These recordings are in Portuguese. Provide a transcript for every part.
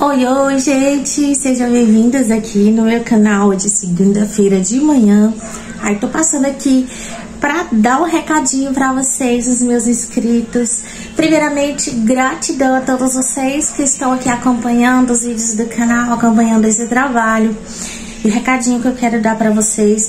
Oi, oi, gente! Sejam bem-vindas aqui no meu canal de segunda-feira de manhã. Aí tô passando aqui pra dar um recadinho pra vocês, os meus inscritos. Primeiramente, gratidão a todos vocês que estão aqui acompanhando os vídeos do canal, acompanhando esse trabalho. E o recadinho que eu quero dar pra vocês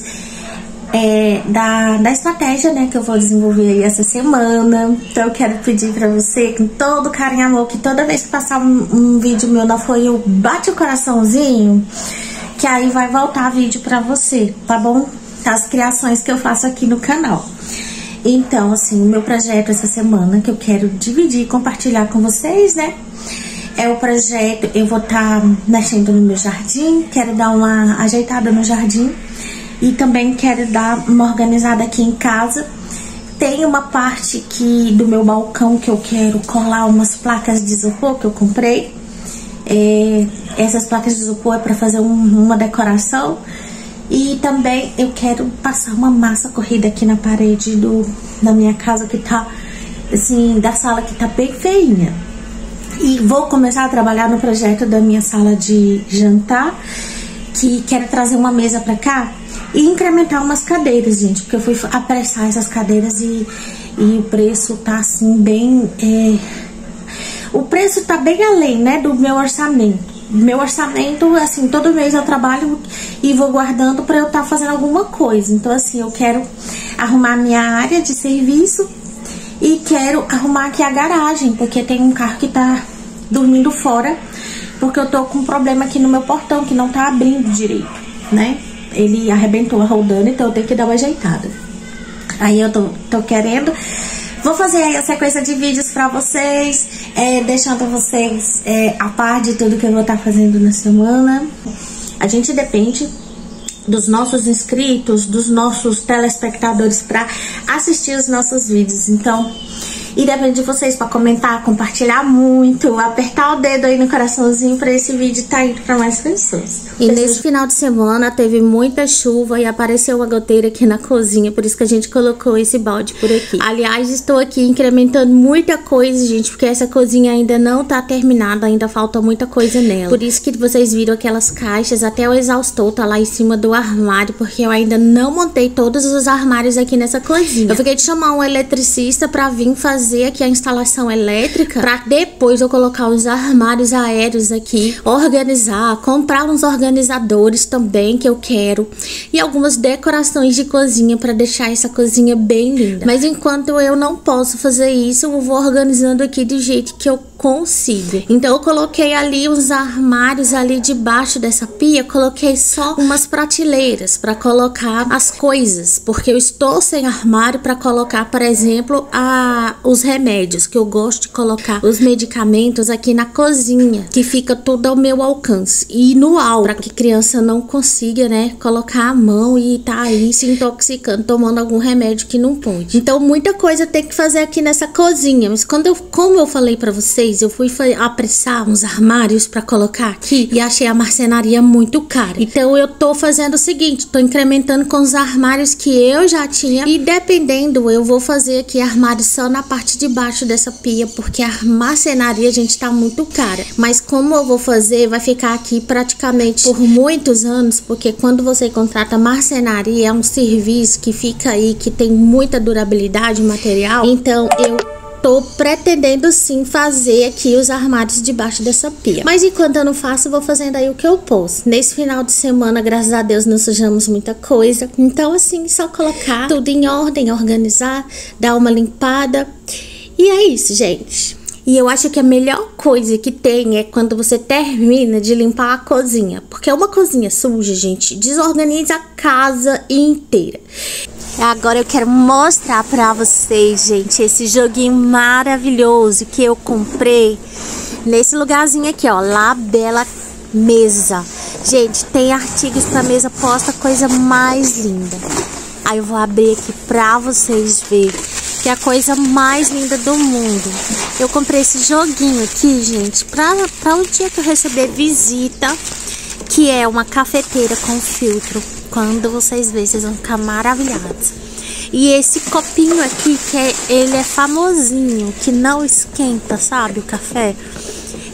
é da estratégia, né, que eu vou desenvolver aí essa semana. Então eu quero pedir pra você, com todo carinho e amor, que toda vez que passar um vídeo meu na folha, bate o coraçãozinho, que aí vai voltar vídeo pra você, tá bom? As criações que eu faço aqui no canal. Então, assim, o meu projeto essa semana, que eu quero dividir e compartilhar com vocês, né, é o projeto, eu vou estar mexendo no meu jardim, quero dar uma ajeitada no jardim. E também quero dar uma organizada aqui em casa. Tem uma parte aqui do meu balcão que eu quero colar umas placas de isopor que eu comprei. Essas placas de isopor é para fazer uma decoração. E também eu quero passar uma massa corrida aqui na parede da minha casa, que tá, assim, da sala, que tá bem feinha. E vou começar a trabalhar no projeto da minha sala de jantar, que quero trazer uma mesa pra cá e incrementar umas cadeiras, gente, porque eu fui apressar essas cadeiras e o preço tá assim bem... O preço tá bem além, né, do meu orçamento. Meu orçamento, assim, todo mês eu trabalho e vou guardando pra eu estar fazendo alguma coisa. Então, assim, eu quero arrumar minha área de serviço e quero arrumar aqui a garagem, porque tem um carro que tá dormindo fora, porque eu tô com um problema aqui no meu portão, que não tá abrindo direito, né? Ele arrebentou rodando, então eu tenho que dar uma ajeitada. Aí eu tô querendo... Vou fazer aí a sequência de vídeos pra vocês, deixando vocês a par de tudo que eu vou estar fazendo na semana. A gente depende dos nossos inscritos, dos nossos telespectadores pra assistir os nossos vídeos. Então... E depende de vocês para comentar, compartilhar muito, apertar o dedo aí no coraçãozinho para esse vídeo tá indo para mais pessoas. E nesse final de semana teve muita chuva e apareceu uma goteira aqui na cozinha, por isso que a gente colocou esse balde por aqui. Aliás, estou aqui incrementando muita coisa, gente, porque essa cozinha ainda não tá terminada, ainda falta muita coisa nela. Por isso que vocês viram aquelas caixas, até o exaustor tá lá em cima do armário, porque eu ainda não montei todos os armários aqui nessa cozinha. Eu fiquei de chamar um eletricista para vir fazer aqui a instalação elétrica, para depois eu colocar os armários aéreos aqui, organizar, comprar uns organizadores também que eu quero e algumas decorações de cozinha para deixar essa cozinha bem linda. Mas enquanto eu não posso fazer isso, eu vou organizando aqui do jeito que eu consigo. Então eu coloquei ali os armários ali debaixo dessa pia, coloquei só umas prateleiras para colocar as coisas, porque eu estou sem armário para colocar, por exemplo, os remédios, que eu gosto de colocar os medicamentos aqui na cozinha, que fica tudo ao meu alcance e no alto, para que criança não consiga, né, colocar a mão e tá aí se intoxicando, tomando algum remédio que não pode. Então muita coisa tem que fazer aqui nessa cozinha, mas como eu falei para vocês, eu fui apressar uns armários para colocar aqui e achei a marcenaria muito cara. Então eu tô fazendo o seguinte, tô incrementando com os armários que eu já tinha e dependendo eu vou fazer aqui armários só na parte de baixo dessa pia, porque a marcenaria, gente, tá muito cara. Mas como eu vou fazer, vai ficar aqui praticamente por muitos anos, porque quando você contrata marcenaria é um serviço que fica aí, que tem muita durabilidade material. Então eu tô pretendendo sim fazer aqui os armários debaixo dessa pia. Mas enquanto eu não faço, eu vou fazendo aí o que eu posso. Nesse final de semana, graças a Deus, não sujamos muita coisa. Então, assim, só colocar tudo em ordem, organizar, dar uma limpada. E é isso, gente. E eu acho que a melhor coisa que tem é quando você termina de limpar a cozinha. Porque uma cozinha suja, gente, desorganiza a casa inteira. Agora eu quero mostrar pra vocês, gente, esse joguinho maravilhoso que eu comprei nesse lugarzinho aqui, ó, La Bella Mesa. Gente, tem artigos pra mesa posta, coisa mais linda. Aí eu vou abrir aqui pra vocês verem, que é a coisa mais linda do mundo. Eu comprei esse joguinho aqui, gente, pra um dia que eu receber visita, que é uma cafeteira com filtro. Quando vocês verem, vocês vão ficar maravilhados. E esse copinho aqui, ele é famosinho, que não esquenta, sabe, o café.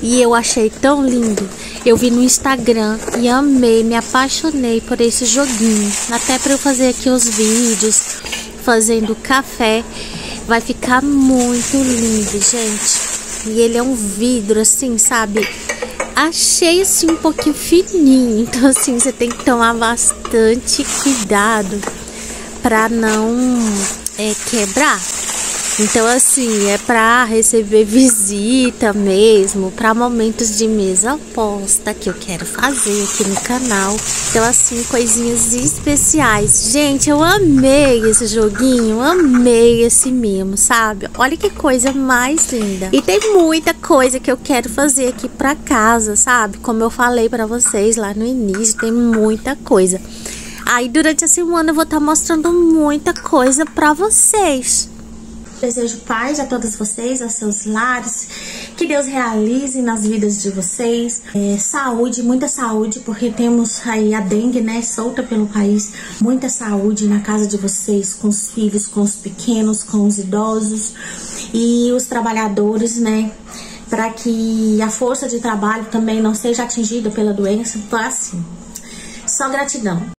E eu achei tão lindo. Eu vi no Instagram e amei, me apaixonei por esse joguinho. Até para eu fazer aqui os vídeos, fazendo café. Vai ficar muito lindo, gente. E ele é um vidro assim, sabe? Achei assim um pouquinho fininho. Então assim, você tem que tomar bastante cuidado para não quebrar. Então assim, é para receber visita mesmo, para momentos de mesa posta que eu quero fazer aqui no canal. Então assim, coisinhas especiais. Gente, eu amei esse joguinho, amei esse mimo, sabe? Olha que coisa mais linda. E tem muita coisa que eu quero fazer aqui para casa, sabe? Como eu falei para vocês lá no início, tem muita coisa. Aí durante a semana eu vou estar mostrando muita coisa para vocês. Desejo paz a todos vocês, aos seus lares, que Deus realize nas vidas de vocês, saúde, muita saúde, porque temos aí a dengue, né, solta pelo país. Muita saúde na casa de vocês, com os filhos, com os pequenos, com os idosos e os trabalhadores, né, para que a força de trabalho também não seja atingida pela doença. Então assim, só gratidão.